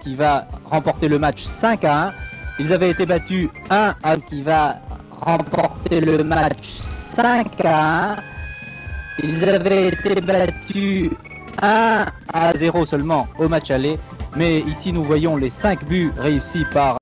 qui va remporter le match 5-1. Ils avaient été battus 1-1 qui va remporter le match 5-1. Ils avaient été battus 1-0 seulement au match aller. Mais ici nous voyons les 5 buts réussis par